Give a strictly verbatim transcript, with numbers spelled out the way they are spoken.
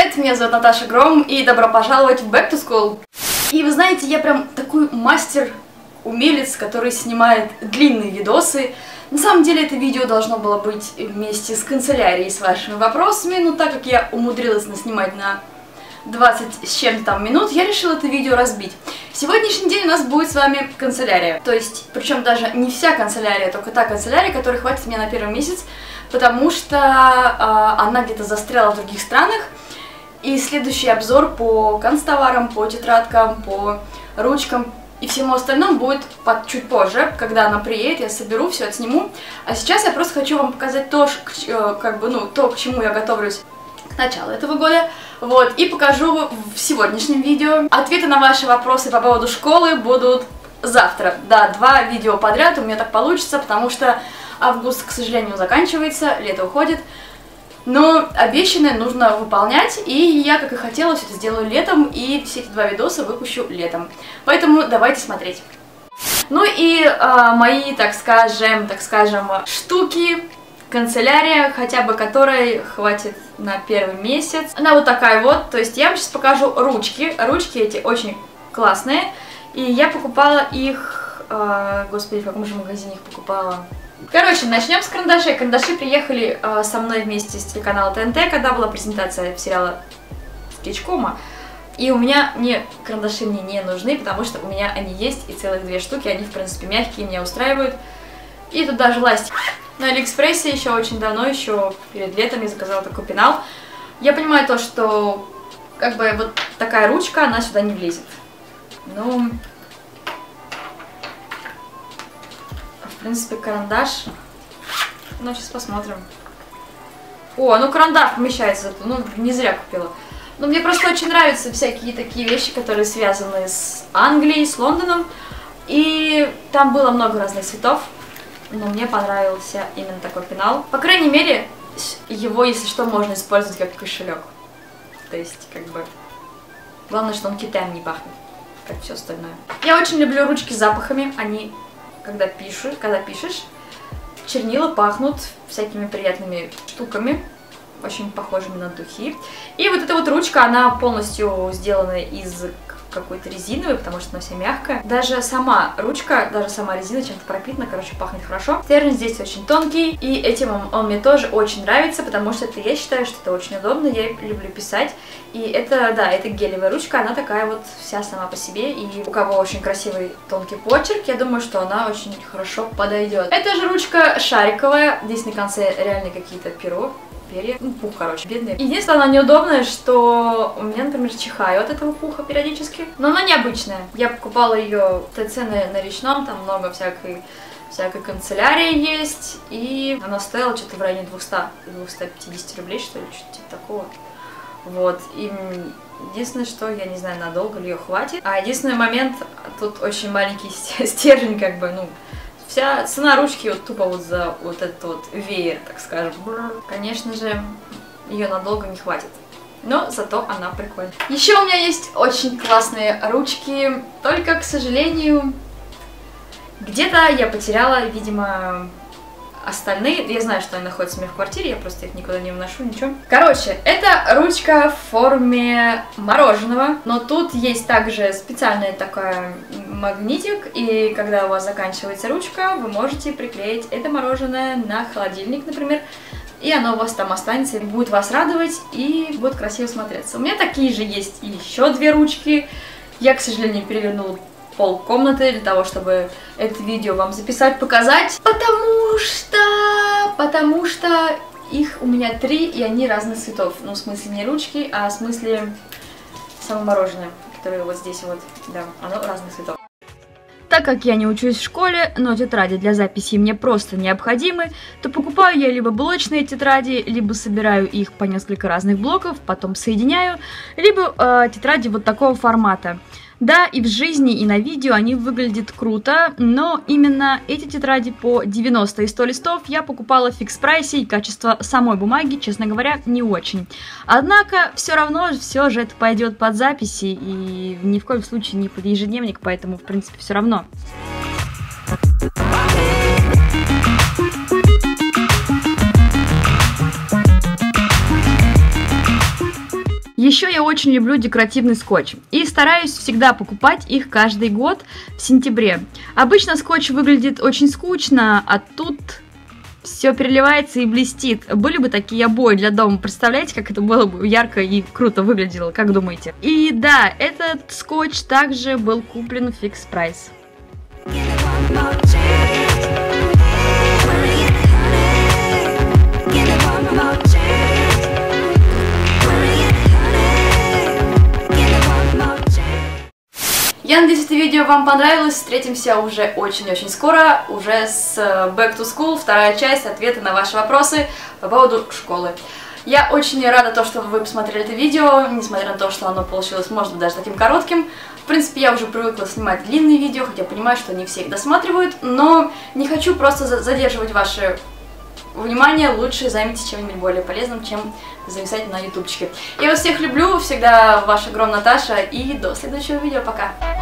привет! Меня зовут Наташа Гром, и добро пожаловать в Back to School. И вы знаете, я прям такой мастер-умелец, который снимает длинные видосы. На самом деле это видео должно было быть вместе с канцелярией, с вашими вопросами, но так как я умудрилась наснимать на двадцать с чем-то там минут, я решила это видео разбить. Сегодняшний день у нас будет с вами канцелярия. То есть, причем даже не вся канцелярия, только та канцелярия, которая хватит мне на первый месяц, потому что э, она где-то застряла в других странах. И следующий обзор по канцтоварам, по тетрадкам, по ручкам и всему остальному будет под, чуть позже, когда она приедет, я соберу, все отсниму. А сейчас я просто хочу вам показать то, как бы, ну, то, к чему я готовлюсь к началу этого года. Вот, и покажу в сегодняшнем видео. Ответы на ваши вопросы по поводу школы будут завтра. Да, два видео подряд у меня так получится, потому что август, к сожалению, заканчивается, лето уходит. Но обещанное нужно выполнять, и я, как и хотела, все это сделаю летом, и все эти два видоса выпущу летом. Поэтому давайте смотреть. Ну и э, мои, так скажем, так скажем, штуки, канцелярия, хотя бы которой хватит на первый месяц. Она вот такая вот, то есть я вам сейчас покажу ручки. Ручки эти очень классные, и я покупала их, э, господи, в каком же магазине их покупала? Короче, начнем с карандашей. Карандаши приехали э, со мной вместе с телеканала ТНТ, когда была презентация сериала Скетчкома. И у меня не, карандаши мне не нужны, потому что у меня они есть, и целых две штуки. Они, в принципе, мягкие, меня устраивают. И тут даже ластик. На Алиэкспрессе еще очень давно, еще перед летом я заказала такой пенал. Я понимаю то, что как бы вот такая ручка, она сюда не влезет. Ну... В принципе, карандаш. Ну, сейчас посмотрим. О, ну карандаш помещается. Ну, не зря купила. Но мне просто очень нравятся всякие такие вещи, которые связаны с Англией, с Лондоном. И там было много разных цветов. Но мне понравился именно такой пенал. По крайней мере, его, если что, можно использовать как кошелек. То есть, как бы... Главное, что он китаем не пахнет, как все остальное. Я очень люблю ручки с запахами. Они... Когда пишешь, когда пишешь, чернила пахнут всякими приятными штуками, очень похожими на духи. И вот эта вот ручка, она полностью сделана из какой-то резиновой, потому что она вся мягкая. Даже сама ручка, даже сама резина чем-то пропитана, короче, пахнет хорошо. Стержень здесь очень тонкий, и этим он, он мне тоже очень нравится, потому что это, я считаю, что это очень удобно, я люблю писать. И это, да, это гелевая ручка, она такая вот вся сама по себе, и у кого очень красивый тонкий почерк, я думаю, что она очень хорошо подойдет. Эта же ручка шариковая, здесь на конце реально какие-то перо. Перья. Ну, пух, короче, бедный. Единственное, она неудобная, что у меня, например, чихаю от этого пуха периодически. Но она необычная. Я покупала ее в ТЦ на, на речном, там много всякой, всякой канцелярии есть. И она стоила что-то в районе двухсот пятидесяти рублей, что ли, что-то типа такого. Вот. И единственное, что я не знаю, надолго ли ее хватит. А единственный момент, тут очень маленький стержень, как бы, ну... Вся цена ручки вот тупо вот за вот этот вот веер, так скажем. Конечно же, ее надолго не хватит. Но зато она прикольная. Еще у меня есть очень классные ручки. Только, к сожалению, где-то я потеряла, видимо, остальные. Я знаю, что они находятся у меня в квартире, я просто их никуда не вношу, ничего. Короче, это ручка в форме мороженого. Но тут есть также специальная такая магнитик. И когда у вас заканчивается ручка, вы можете приклеить это мороженое на холодильник, например. И оно у вас там останется, и будет вас радовать, и будет красиво смотреться. У меня такие же есть и еще две ручки. Я, к сожалению, перевернула пол комнаты для того, чтобы это видео вам записать, показать. Потому что... Потому что их у меня три, и они разных цветов. Ну, в смысле не ручки, а в смысле само мороженое, которое вот здесь вот. Да, оно разных цветов. Так как я не учусь в школе, но тетради для записи мне просто необходимы, то покупаю я либо блочные тетради, либо собираю их по несколько разных блоков, потом соединяю, либо э, тетради вот такого формата. Да, и в жизни, и на видео они выглядят круто, но именно эти тетради по девяносто и сто листов я покупала в фикс-прайсе, и качество самой бумаги, честно говоря, не очень. Однако, все равно, все же это пойдет под записи, и ни в коем случае не под ежедневник, поэтому, в принципе, все равно. Еще я очень люблю декоративный скотч и стараюсь всегда покупать их каждый год в сентябре. Обычно скотч выглядит очень скучно, а тут все переливается и блестит. Были бы такие обои для дома, представляете, как это было бы ярко и круто выглядело, как думаете? И да, этот скотч также был куплен в Fix Price. Я надеюсь, это видео вам понравилось. Встретимся уже очень-очень скоро, уже с Back to School, вторая часть, ответы на ваши вопросы по поводу школы. Я очень рада то, что вы посмотрели это видео, несмотря на то, что оно получилось, может быть, даже таким коротким. В принципе, я уже привыкла снимать длинные видео, хотя понимаю, что не все их досматривают, но не хочу просто задерживать ваше внимание, лучше займитесь чем-нибудь более полезным, чем зависать на ютубчике. Я вас всех люблю, всегда ваша Гром Наташа, и до следующего видео, пока!